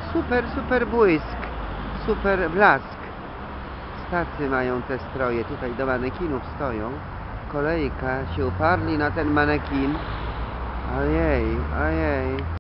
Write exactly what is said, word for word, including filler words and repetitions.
super, super błysk, super blask. Tacy mają te stroje, tutaj do manekinów stoją. Kolejka, się uparli na ten manekin. Ojej, ojej.